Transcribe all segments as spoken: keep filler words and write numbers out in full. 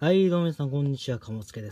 はい、どうも皆さん、こんにちは、かもつけです。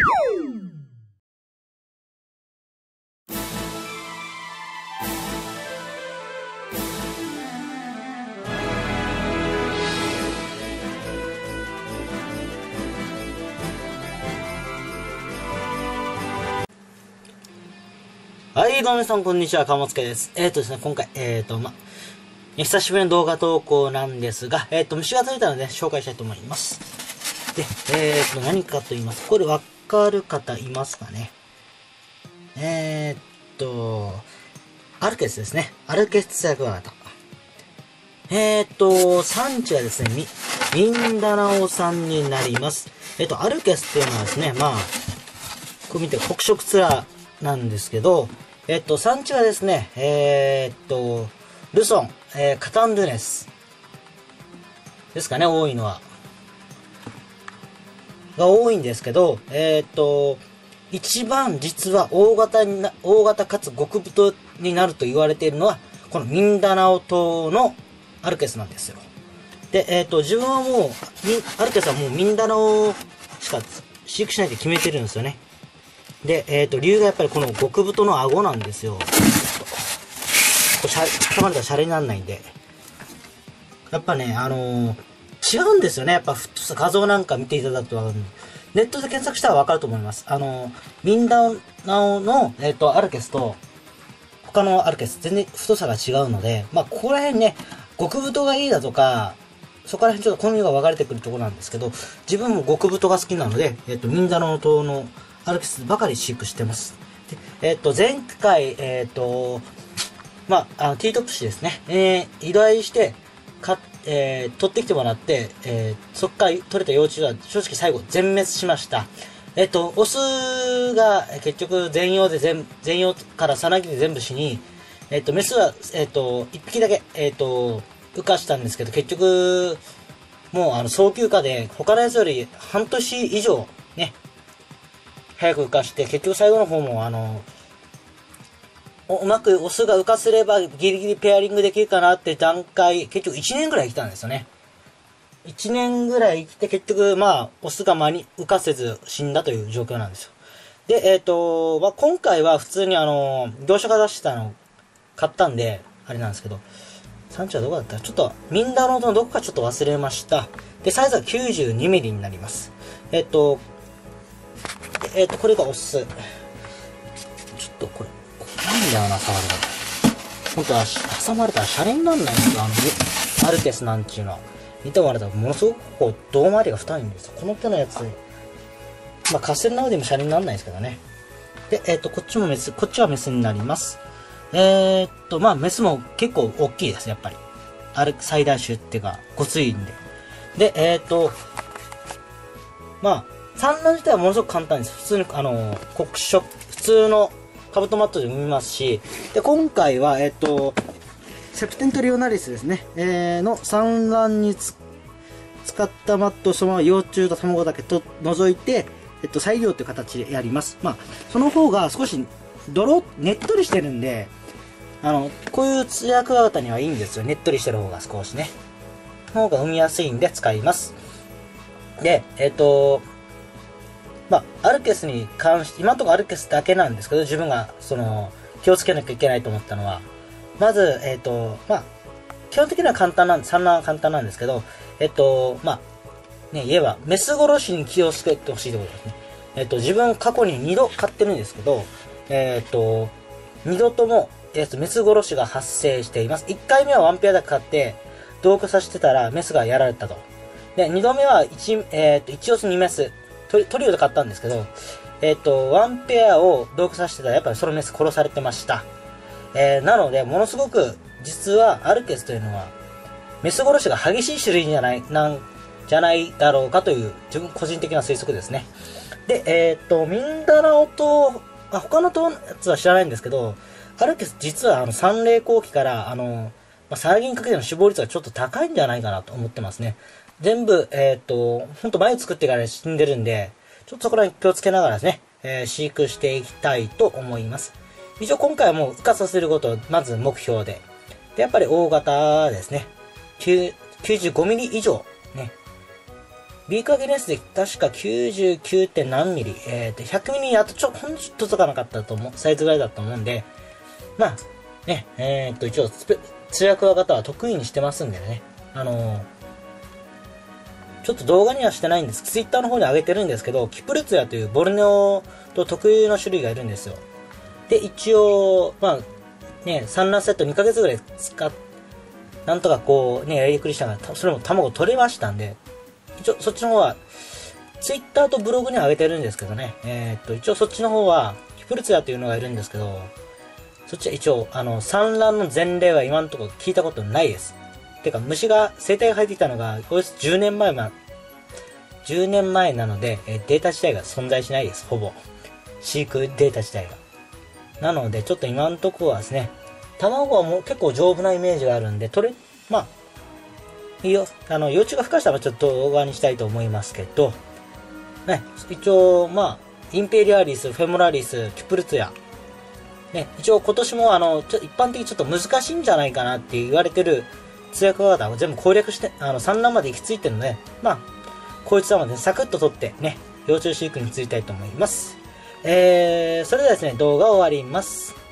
はい、どうも皆さん、こんにちは、かもつけです。えーとですね、今回、えーと、ま、久しぶりの動画投稿なんですが、えーと、虫がついたので、紹介したいと思います。で、えーと、何かと言います。これわかる方いますかね。えーっと、アルケスですね。アルケスツヤクワガタ。えーっと、産地はですね、ミ、ミンダナオ産になります。えーっと、アルケスっていうのはですね、まあ、こう見て黒色ツヤなんですけど、えーっと、産地はですね、えーっと、ルソン、えー、カタンドゥネス。ですかね、多いのは。が多いんですけど、えーっと、一番実は大型にな、大型かつ極太になると言われているのは、このミンダナオ島のアルケスなんですよ。で、えっと、自分はもう、アルケスはもうミンダナオしか飼育しないって決めてるんですよね。で、えっと、理由がやっぱりこの極太の顎なんですよ。こう、しゃ、挟まれたらシャレにならないんで。やっぱね、あのー、違うんですよね。やっぱ、画像なんか見ていただくとわかる。ネットで検索したらわかると思います。あの、ミンダナオの、えっと、アルケスと、他のアルケス、全然太さが違うので、まあ、ここら辺ね、極太がいいだとか、そこら辺ちょっと好みが分かれてくるところなんですけど、自分も極太が好きなので、えっと、ミンダナオ島のアルケスばかり飼育してます。で、えっと、前回、えっと、まあ、あの、ティートップ誌ですね、えー、依頼して、か、えー、取ってきてもらって、えー、そっから取れた幼虫は正直最後全滅しました。えっと、オスが結局全幼で全、全幼からさなぎで全部死に、えっと、メスは、えっと、一匹だけ、えっと、羽化したんですけど、結局、もうあの、早急化で、他のやつより半年以上、ね、早く羽化して、結局最後の方もあの、うまくオスが浮かせればギリギリペアリングできるかなって段階、結局いちねんぐらい生きたんですよね。いちねんぐらい生きて結局、まあ、オスが間に浮かせず死んだという状況なんですよ。で、えっ、ー、と、まあ、今回は普通にあの、業者が出したの買ったんで、あれなんですけど、産地はどこだったちょっと、ミンダナオのどこかちょっと忘れました。で、サイズは きゅうじゅうにミリ になります。えっ、ー、と、えっ、ー、と、これがオス。ちょっとこれ、なんだよな、触るの。本当は、挟まれたらシャレになんないんですよ、あの、アルケスなんていうのは。見てもらったら、ものすごくこう、胴回りが太いんですよ。この手のやつ、まあ、カステルなどでもシャレになんないですけどね。で、えっ、ー、と、こっちもメス、こっちはメスになります。えー、っと、まあ、メスも結構大きいです、やっぱり。あれ、最大種っていうか、ごついんで。で、えー、っと、まあ、産卵自体はものすごく簡単です。普通に、あの、黒色、普通のカブトマットで産みますし、で、今回は、えっと、セプテントリオナリスですね、えー、の産卵につ使ったマットをそのまま幼虫と卵だけと除いて、えっと、再利用という形でやります。まあ、その方が少し、泥、ねっとりしてるんで、あの、こういうツヤクワガタにはいいんですよ。ねっとりしてる方が少しね。の方が産みやすいんで使います。で、えっと、まあ、アルケスに関して、今のところアルケスだけなんですけど、自分が、その、気をつけなきゃいけないと思ったのは、まず、えっと、まあ、基本的には簡単なんで、産卵は簡単なんですけど、えっと、まあ、ね、言えば、メス殺しに気をつけてほしいところですね。えっと、自分過去ににど飼ってるんですけど、えっと、にどとも、えっと、メス殺しが発生しています。いっかいめはワンペアだけ飼って、同居させてたらメスがやられたと。で、にどめは1、えっと、いちオスにメス、トリ、トリオで買ったんですけど、えっと、ワンペアを同居させてたら、やっぱりそのメス殺されてました。えー、なので、ものすごく、実は、アルケスというのは、メス殺しが激しい種類じゃない、なんじゃないだろうかという、自分個人的な推測ですね。で、えっと、ミンダナオと、あ、他のやつは知らないんですけど、アルケス実はあの、三齢後期から、あの、まあ、サラギにかけての死亡率がちょっと高いんじゃないかなと思ってますね。全部、えっと、ほんと前作ってから死んでるんで、ちょっとそこら辺気をつけながらですね、えー、飼育していきたいと思います。一応今回はもう孵化させることをまず目標で。で、やっぱり大型ですね。きゅうじゅうごミリ以上、ね。 B 加減 S で確かきゅうじゅうきゅう. 点何ミリ、えー、とひゃくミリにあとちょ、ほんとちょっと届かなかったと思う、サイズぐらいだと思うんで、まあ、ね、えー、っと、一応、通訳の方は得意にしてますんでね、あのー、ちょっと動画にはしてないんです。ツイッターの方に上げてるんですけど、キプルツヤというボルネオと特有の種類がいるんですよ。で、一応、まあ、ね、産卵セットにかげつぐらい使っ、なんとかこう、ね、やりくりしたら、それも卵取れましたんで、一応、そっちの方は、ツイッターとブログには上げてるんですけどね、えー、っと、一応そっちの方は、キプルツヤというのがいるんですけど、そっちは一応、あの、産卵の前例は今のところ聞いたことないです。てか、虫が、生態が入ってきたのが、およそじゅうねんまえま、じゅうねんまえなので、えデータ自体が存在しないです、ほぼ。飼育データ自体が。なので、ちょっと今のところはですね、卵はもう結構丈夫なイメージがあるんで、取れ、まあ、いいよ、あの、幼虫が孵化したらちょっと動画にしたいと思いますけど、ね、一応、まあ、インペリアリス、フェモラリス、キプルツヤ、ね、一応今年もあの、ちょ一般的にちょっと難しいんじゃないかなって言われてる通訳型を全部攻略して、あの、産卵まで行き着いてるので、まあ、こいつらまでサクッと取ってね、幼虫飼育に移りたいと思います。えー、それではですね、動画を終わります。